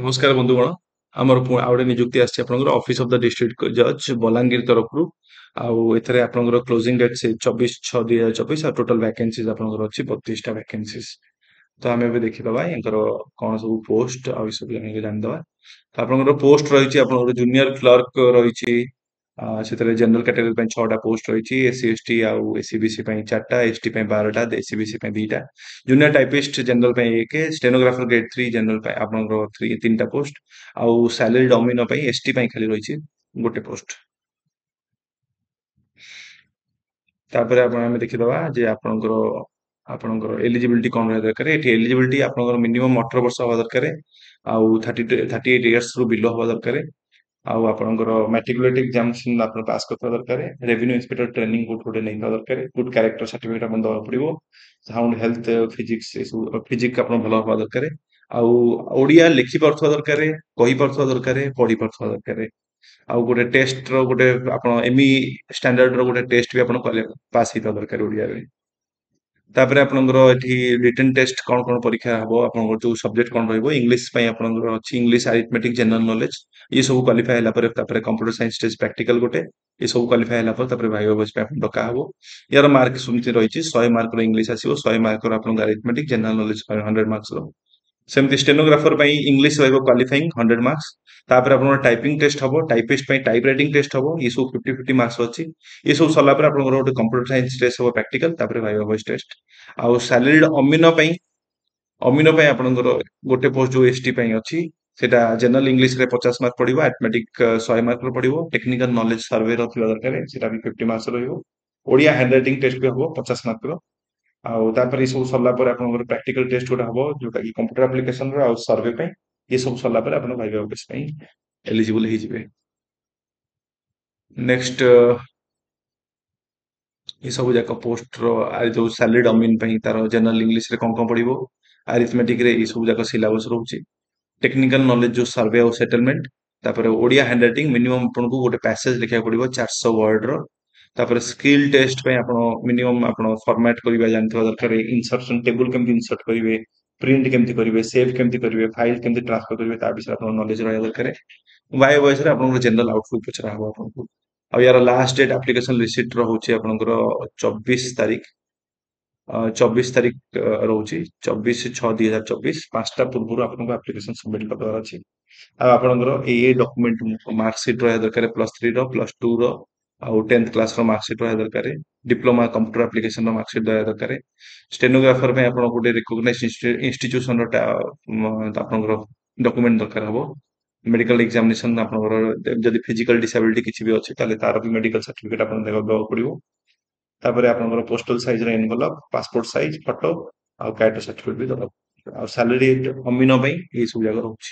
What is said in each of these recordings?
नमस्कार बंधुगण आमर आउटे निजुक्ति आसी ऑफिस ऑफ द डिस्ट्रिक्ट जज बलांगीर तरफ एथरे आपनकर क्लोजिंग डेट से 24/6/2024 और टोटल वैकेंसीज आपनकर अछि 32टा वैकेंसीज। तो आम एबे देखिदबा यांकर कोन सब पोस्ट आ सब जान दबा। तो आपनकर पोस्ट रहिछि आपनकर जूनियर क्लर्क रहिछि सेतरे जनरल कैटेगरी पे 6टा पोस्ट रहिछि एससी एसटी आ एससीबीसी पे 4टा एसटी पे 12टा एससीबीसी पे 2टा जूनियर टाइपिस्ट जनरल पे 1 स्टेनोग्राफर ग्रेड 3 जनरल पे आपनकर 3टा पोस्ट आ सैलरी डोमिनो पे एसटी पे खाली रहिछि गोटे पोस्ट। तापर आमे देखिदबा जे आपनकर एलिजिबिलिटी कोन रहे दरकार एठी एलिजिबिलिटी आपनकर मिनिमम 18 वर्ष हवा दरकार आ 38 इयर्स रु बिलो हवा दरकार आउ आपनकर मैट्रिकुलेट एग्जामिनेशन आपन पास करता दरकार रेवेन्यू इंस्पेक्टर ट्रेनिंग गुड नहीं दरकार गुड कैरेक्टर सर्टिफिकेट आपन दवा पड़िबो साउंड हेल्थ फिजिक्स फिजिक्स आपन भलो हवा दरकार आउ ओडिया लिखि परथवा दरकार कहि परथवा दरकार पढि परथवा दरकार आउ गोटे टेस्ट रो गोटे आपन एमई स्टैंडर्ड रो गोटे टेस्ट भी आपन पास हिता दरकार ओडिया रे। तापर आपनकर एठी रिटन टेस्ट कोन कोन परीक्षा हबो आपनकर जो सब्जेक्ट कोन रहइबो इंग्लिश पय आपनकर अछि इंग्लिश अरिथमेटिक जनरल नॉलेज ये सब क्वालिफाई हला पर तापर कंप्यूटर साइंस टेस्ट प्रैक्टिकल गोटे ये सब क्वालिफाई हला पर तापर भाइवा बस पे आपन डका हबो यार मार्क सुनति रहिछि 100 मार्क रो इंग्लिश आसीबो 100 मार्क रो आपन अरिथमेटिक जनरल नॉलेज 100 मार्क्स रो सेमती स्टेनोग्राफर पय इंग्लिश रहइबो क्वालिफाइंग 100 मार्क्स तापर आपन टाइपिंग टेस्ट हबो टाइपिस्ट पय टाइप राइटिंग टेस्ट हबो ये सब 50 मार्क्स अछि ये सब सला पर आपन गोटे कंप्यूटर साइंस टेस्ट हबो प्रैक्टिकल तापर भाइवा वॉइस टेस्ट आउ सैलरी अमीनो पय आपनकर गोटे पोस्ट जो एसटी पय अछि सेटा जनरल इंग्लिश रे 50 मार्क पड़िबो अरिथमेटिक 100 मार्क रो पड़िबो टेक्निकल नॉलेज सर्वे रो थिबा दरकार सेटा भी 50 मार्क्स रहइबो ओडिया हैंडराइटिंग टेस्ट भी हबो 50 मार्क रो आउ तापर ये सब सरला पर आपनकर प्रैक्टिकल टेस्ट गोटा हबो जोटा कि कंप्यूटर एप्लीकेशन रो आउ सर्वे पे ये सब सरला पर आपन भाइवा ऑफिस पे एलिजिबल हि जिवे। नेक्स्ट ये सब जाक पोस्ट रो जो सैलरी डोमेन पे तार जनरल इंग्लिश रे कोन पड़िबो अरिथमेटिक रे ये सब जाक सिलेबस रहउची टेक्निकल नॉलेज जो सर्वे और सेटलमेंट तापर ओडिया हैंडराइटिंग मिनिमम आपन को गोटे पैसेज लिखा पड़िबो 400 वर्ड रो तापर स्किल टेस्ट पे आपन मिनिमम आपन फॉर्मेट करिबा जानथवा दरकार इंसर्शन टेबल केमति इंसर्ट करिवे प्रिंट केमति करिवे सेव केमति करिवे फाइल केमति ट्रांसफर करिवे ता विषय आपन नॉलेज रहया दरकार वाय वॉइस रे आपन जनरल आउटपुट पचरा हबो आपन को आ यार लास्ट डेट एप्लीकेशन रिसीट रो होची आपन 24 तारिख 24 तारिख रोची 24/6/2024 5टा पूर्व आपन एप्लीकेशन सबमिट करबार अछि आ आपनकर ए डॉक्यूमेंट मार्कशीट रहा दरकार +3 रो +2 रो आउ 10th क्लास रो मार्कशीट रहा दरकार डिप्लोमा कंप्यूटर एप्लीकेशन रो मार्कशीट रहा दरकार स्टेनोग्राफर पे आपन गोटे रिकॉग्नाइज्ड इंस्टीट्यूशन रो आपनकर डॉक्यूमेंट दरकार हबो मेडिकल एग्जामिनेशन आपनकर जदि फिजिकल डिसेबिलिटी किछि भी अछि ताले तार भी मेडिकल सर्टिफिकेट आपन देबा पड़िबो तापर आपनकर पोस्टल साइज रो एनवेलप पासपोर्ट साइज फोटो आ कैरेक्टर सर्टिफिकेट भी दरकार आ सैलरी अमीनो पई ए सब जगह रहउछि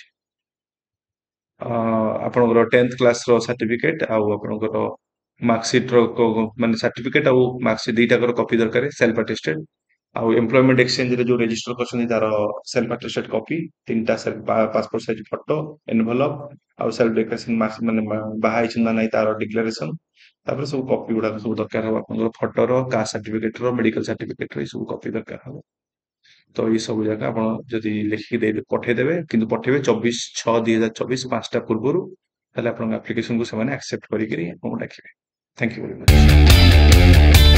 आपनकर 10th क्लास रो सर्टिफिकेट आउ आपनकर मार्कशीट रो माने सर्टिफिकेट आउ मार्कशीट दुईटा कर कॉपी दरकार सेल्फ अटेस्टेड आउ एम्प्लॉयमेंट एक्सचेंज रे जो रजिस्टर करछन तार सेल्फ अटेस्टेड कॉपी तीनटा self passport size photo envelope आउ सेल्फ डिक्लेरेशन मार्क्स माने बाहाई छिना नै तार डिक्लेरेशन तापर सब कॉपी गुडा सब दरकार हो आपनकर फोटो रो कास्ट सर्टिफिकेट रो मेडिकल सर्टिफिकेट रो सब कॉपी दरकार हो तो ये सब जगह आपण जदि लिखि दे पठे देबे किंतु पठेबे 24/6/2024 5टा पूर्वरु ताले आपण एप्लीकेशन को से माने एक्सेप्ट करि करी आपण डाकिबे। Thank you very much.